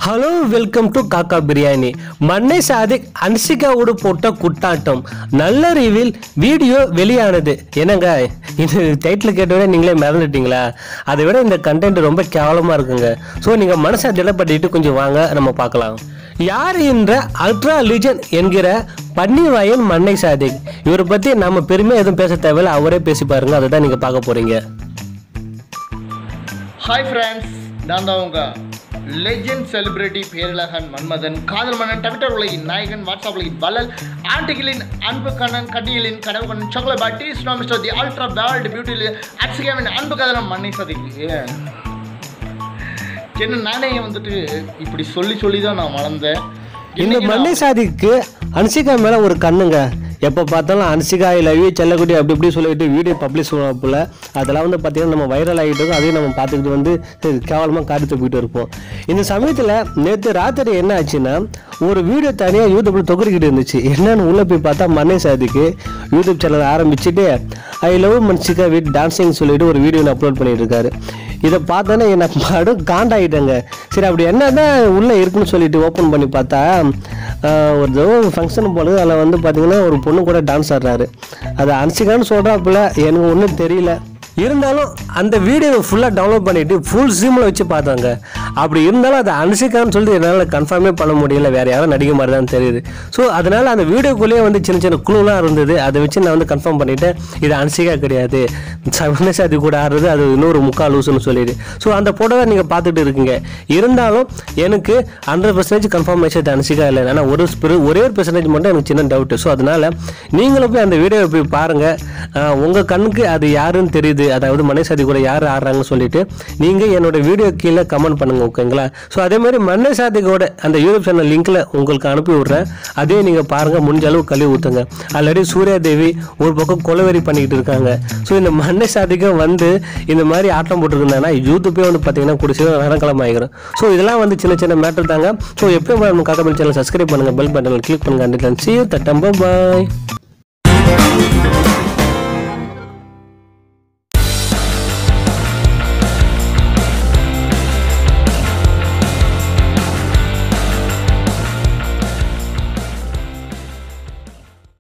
Hello welcome to காக்கா பிரியாணி. மன்னை சாதிக் அன்சிகாவோடு போட்ட குட்டாட்டம் நல்ல ரிவ்யூவில் வீடியோ வெளியானது. என்னங்க இது டைட்டில் கேட்டவரை நீங்களே மறந்துட்டீங்களா? அதை விட இந்த கண்டென்ட் ரொம்ப கேவலமாக இருக்குங்க. ஸோ நீங்கள் மனசை திடப்பட்டுட்டு கொஞ்சம் வாங்க நம்ம பார்க்கலாம். யார் என்ற அல்ட்ரா லீஜன் என்கிற பன்னிவாயன் மன்னை சாதிக். இவரை பற்றி நம்ம பெருமையாக எதுவும் பேச தேவையில்லை, அவரே பேசி பாருங்க. அதை தான் நீங்கள் பார்க்க போகிறீங்க. ஹாய் ஃப்ரெண்ட்ஸ், நான் தான் உங்க லெஜெண்ட் செலிபிரிட்டி பேரழகன் மன்மதன், காதல் மன்னன், ட்விட்டர் உலகின் நாயகன், வாட்ஸ்அப் உலகின் வள்ளல், ஆண்டிகளின் அன்பு கண்ணன், கட்டிகளின் கனவு கண்ணன், சாக்லேட் பாய், டீ ஸ்னோ மிஸ்டர், தி அல்ட்ரா வேர்ல்டு பியூட்டியில் அட்சிகாவின் அன்பு கதனம் மன்னை சாதிக். என்ன நானே வந்துட்டு இப்படி சொல்லி தான் நான் வளர்ந்தேன். இந்த மன்னை சாதிக்கு அன்சிகா மேலே ஒரு கண்ணுங்க. எப்போ பார்த்தாலும் அன்சிகா லவ்யூ செல்லக்குட்டி அப்படி இப்படி சொல்லிட்டு வீடியோ பப்ளிஷ் பண்ணுவோம் போல். அதெல்லாம் வந்து பார்த்திங்கன்னா நம்ம வைரல் ஆகிட்டு இருக்கோம். அதையும் நம்ம பார்த்துக்கிட்டு வந்து கேவலமாக காட்டி தூக்கிட்டு இருப்போம். இந்த சமயத்தில் நேற்று ராத்திரி என்ன ஆச்சுன்னா, ஒரு வீடியோ தனியாக யூடியூப்பில் தொகுக்கிட்டு இருந்துச்சு. என்னன்னு உள்ளே போய் பார்த்தா மன்னை சாதிக்கு யூடியூப் சேனல் ஆரம்பிச்சுட்டு I love Mansika with dancing சொல்லிட்டு ஒரு வீடியோ அப்லோட் பண்ணிட்டு இருக்காரு. இதை பார்த்தோன்னே எனக்கு பாடும் காண்டாகிட்டேங்க. சரி, அப்படி என்ன தான் உள்ளே இருக்குன்னு சொல்லிட்டு ஓப்பன் பண்ணி பார்த்தா ஒரு ஃபங்க்ஷன் போல அதில் வந்து பார்த்தீங்கன்னா ஒரு பொண்ணு கூட டான்ஸ் ஆடுறாரு. அது அன்சிகான்னு சொல்கிறாப்புல, எனக்கு ஒன்றும் தெரியல. இருந்தாலும் அந்த வீடியோவை ஃபுல்லாக டவுன்லோட் பண்ணிவிட்டு ஃபுல் ஜூமில் வச்சு பார்த்தாங்க. அப்படி இருந்தாலும் அது அன்சிகான்னு சொல்லிட்டு என்னால் கன்ஃபார்மே பண்ண முடியல, வேறு யாரும் நடிக்க மாதிரி தான் தெரியுது. ஸோ அதனால் அந்த வீடியோக்குள்ளேயே வந்து சின்ன சின்ன குழுலாம் இருந்தது. அதை வச்சு நான் வந்து கன்ஃபார்ம் பண்ணிவிட்டேன், இது அன்சிகா கிடையாது, மன்னை சாதி கூட ஆடுறது அது இன்னொரு முக்கால் லூசுன்னு சொல்லிடு. ஸோ அந்த போட்டோவை நீங்கள் பார்த்துட்டு இருக்கீங்க. இருந்தாலும் எனக்கு 100% கன்ஃபர்மேஷன் அன்சிகா இல்லை. ஆனால் ஒரே ஒரு பெர்சன்டேஜ் மட்டும் எனக்கு சின்ன டவுட்டு. ஸோ அதனால் நீங்களும் போய் அந்த வீடியோவை போய் பாருங்கள். உங்கள் கண்ணுக்கு அது யாருன்னு தெரியுது, அதாவது மன்னை சாதி கூட யார் ஆடுறாங்கன்னு சொல்லிட்டு நீங்கள் என்னோட வீடியோ கீழே கமெண்ட் பண்ணுங்க, ஓகேங்களா? ஸோ அதே மாதிரி மன்னை சாதிக்கோட அந்த யூடியூப் சேனல் லிங்க்ல உங்களுக்கு அனுப்பி விட்றேன். அதே நீங்கள் பாருங்கள், முடிஞ்ச அளவு கழுவி ஊற்றுங்க. ஆல்ரெடி சூர்யா தேவி ஒரு பக்கம் கொலவெறி பண்ணிக்கிட்டு இருக்காங்க. ஸோ இந்த மன்னை சாதிக்கும் வந்து இந்த மாதிரி ஆட்டம் போட்டுருந்தாங்கன்னா யூடியூப்பே வந்து பார்த்தீங்கன்னா குடிச்சு நரங்கிழமை ஆகிடும். ஸோ இதெல்லாம் வந்து சின்ன சின்ன மேட்டர் தாங்க. ஸோ எப்பயும் நம்ம காக்கா சேனல் சப்ஸ்கிரைப் பண்ணுங்கள், பெல் பட்டனில் கிளிக் பண்ணுங்கள். See you, தட்டம், bye.